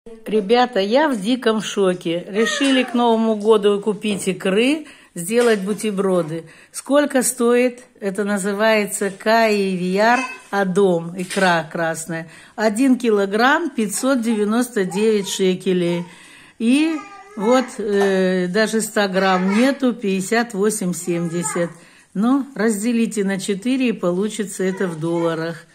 Ребята, я в диком шоке. Решили к Новому году купить икры, сделать бутерброды. Сколько стоит? Это называется каевиар адом, икра красная. 1 килограмм 599 шекелей. И вот даже 100 грамм нету, 58,70. Но разделите на 4 и получится это в долларах.